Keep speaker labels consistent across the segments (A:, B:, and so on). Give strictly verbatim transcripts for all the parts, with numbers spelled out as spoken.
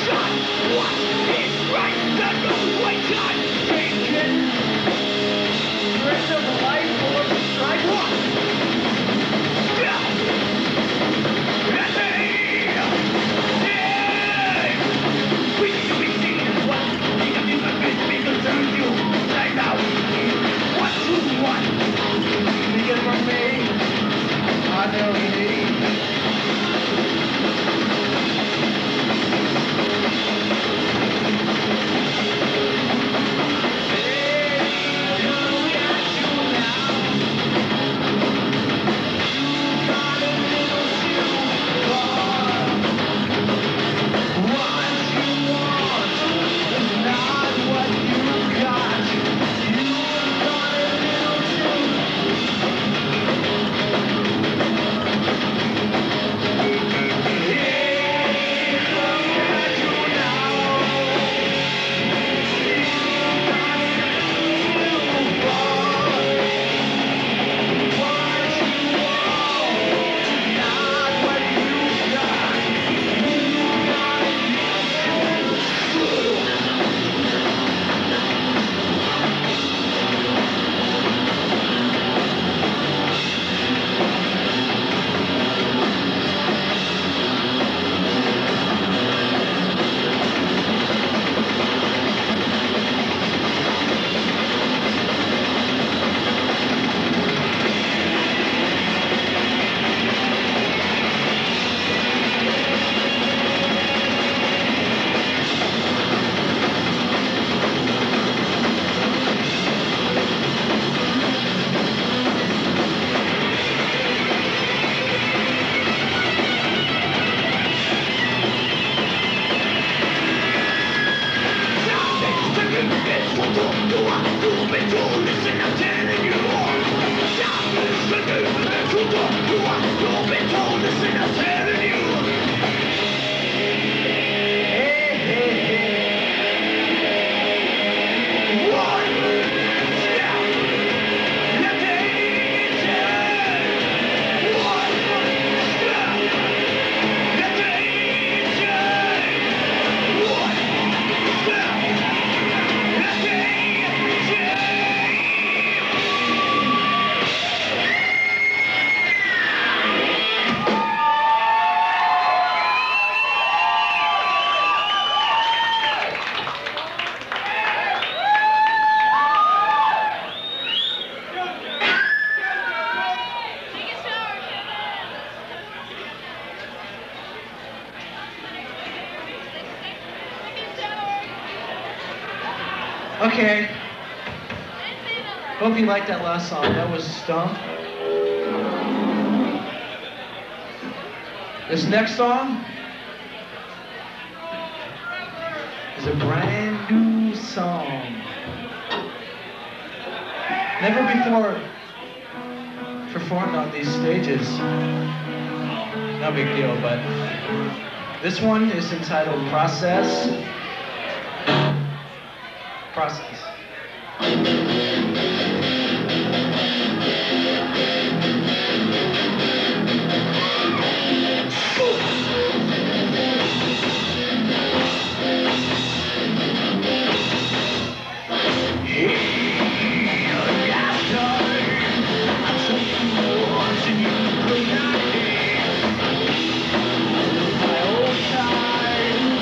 A: Okay. Hope you liked that last song. That was Stump. This next song is a brand new song. Never before performed on these stages. No big deal, but this one is entitled Process. Process.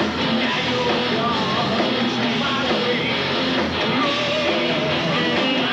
B: Now you're gone to my way.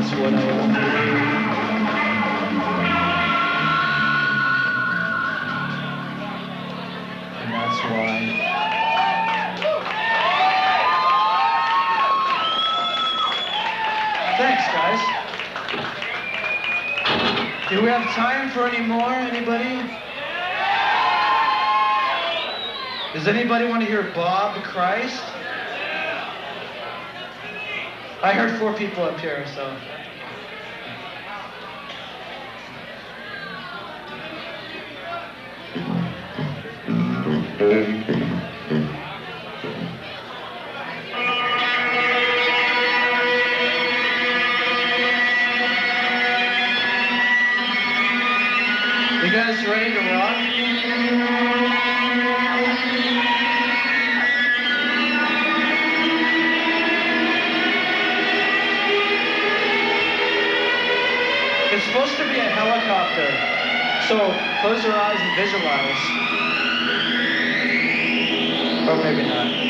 A: That's what I want to do. And that's why. Thanks, guys. Do we have time for any more? Anybody? Does anybody want to hear Bob Christ? I heard four people up here, so. You guys ready to rock? It's supposed to be a helicopter, so close your eyes and visualize. Or maybe not.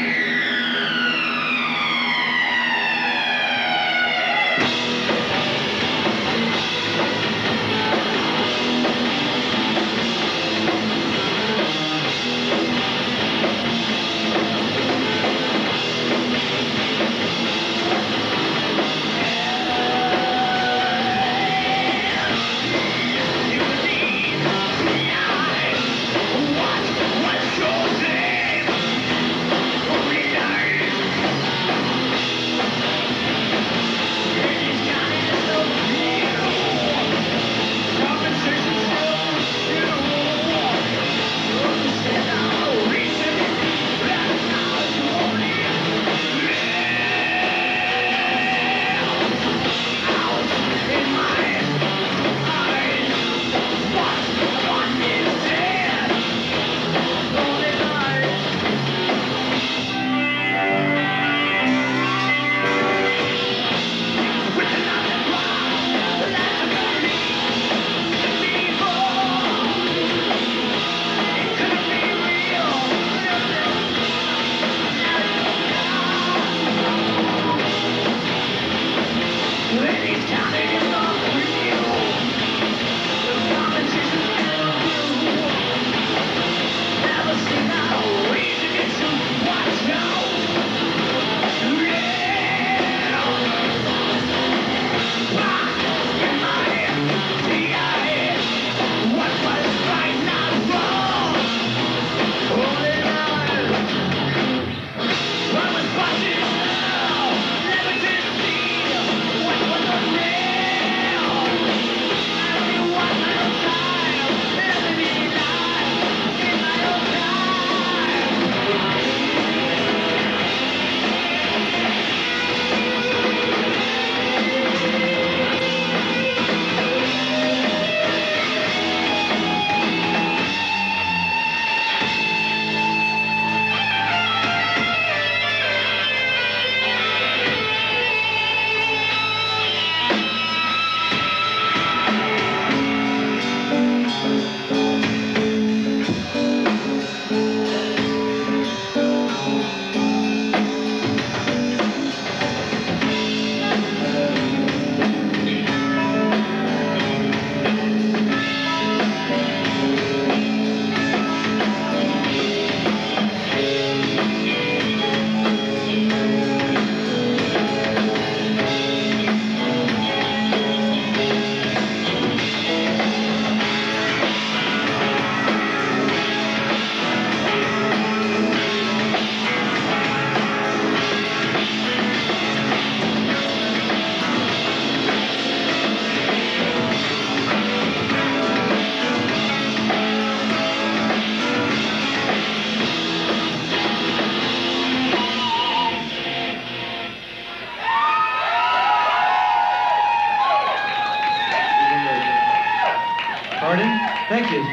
A: Pardon? Thank you.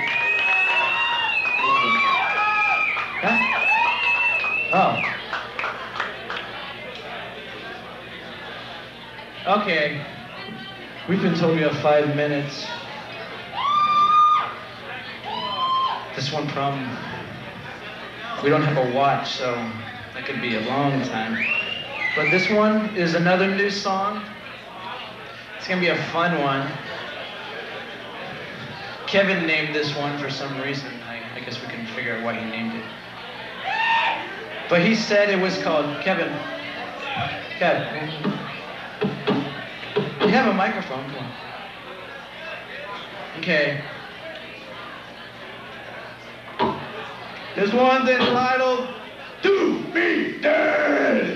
A: Huh? Oh. Okay. We've been told we have five minutes. This one problem. We don't have a watch, so that could be a long time. But this one is another new song. gonna be a fun one. Kevin named this one for some reason. I, I guess we can figure out why he named it. But he said it was called Kevin. Kevin. You have a microphone. Come on. Okay. There's one thing titled "Do Me Dead."